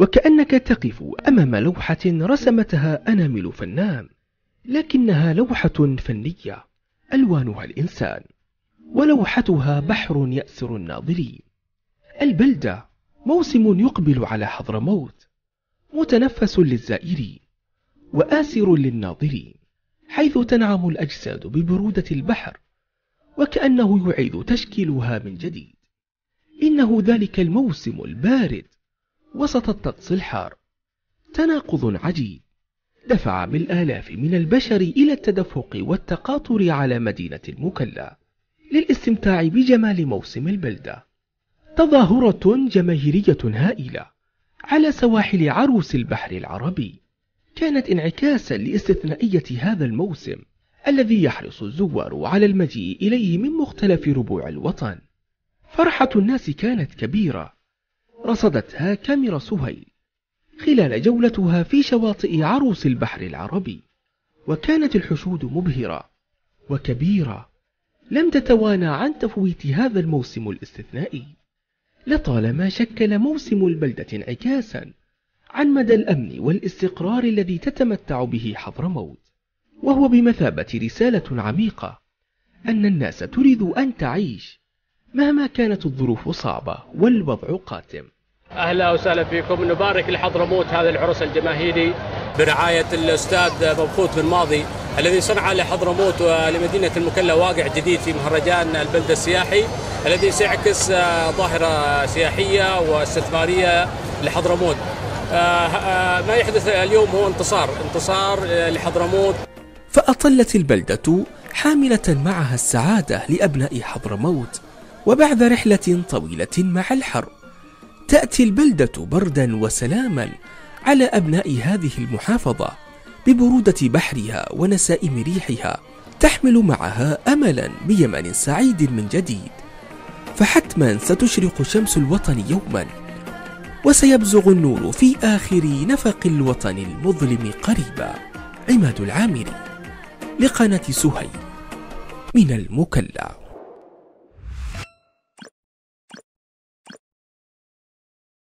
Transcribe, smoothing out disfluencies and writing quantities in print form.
وكأنك تقف أمام لوحة رسمتها أنامل فنان، لكنها لوحة فنية ألوانها الإنسان، ولوحتها بحر يأسر الناظرين. البلدة موسم يقبل على حضرموت، متنفس للزائرين وآسر للناظرين، حيث تنعم الأجساد ببرودة البحر وكأنه يعيد تشكيلها من جديد. إنه ذلك الموسم البارد وسط الطقس الحار، تناقض عجيب دفع بالآلاف من البشر إلى التدفق والتقاطر على مدينة المكلا للاستمتاع بجمال موسم البلدة. تظاهرة جماهيرية هائلة على سواحل عروس البحر العربي كانت انعكاسا لاستثنائية هذا الموسم الذي يحرص الزوار على المجيء إليه من مختلف ربوع الوطن. فرحة الناس كانت كبيرة، رصدتها كاميرا سهيل خلال جولتها في شواطئ عروس البحر العربي، وكانت الحشود مبهرة وكبيرة، لم تتوانى عن تفويت هذا الموسم الاستثنائي. لطالما شكل موسم البلدة انعكاسا عن مدى الأمن والاستقرار الذي تتمتع به حضرموت، وهو بمثابة رسالة عميقة أن الناس تريد أن تعيش مهما كانت الظروف صعبة والوضع قاتم. أهلا وسهلا فيكم. نبارك لحضرموت هذا العرس الجماهيري برعاية الأستاذ مبخوت بن ماضي الذي صنع لحضرموت ولمدينة المكلا واقع جديد في مهرجان البلدة السياحي الذي سيعكس ظاهرة سياحية واستثمارية لحضرموت. ما يحدث اليوم هو انتصار لحضرموت. فأطلت البلدة حاملة معها السعادة لأبناء حضرموت، وبعد رحلة طويلة مع الحر تأتي البلدة بردا وسلاما على أبناء هذه المحافظة ببرودة بحرها ونسائم ريحها، تحمل معها أملا بيمن سعيد من جديد. فحتما ستشرق شمس الوطن يوما، وسيبزغ النور في آخر نفق الوطن المظلم قريبا. عماد العامري لقناة سهيل من المكلا.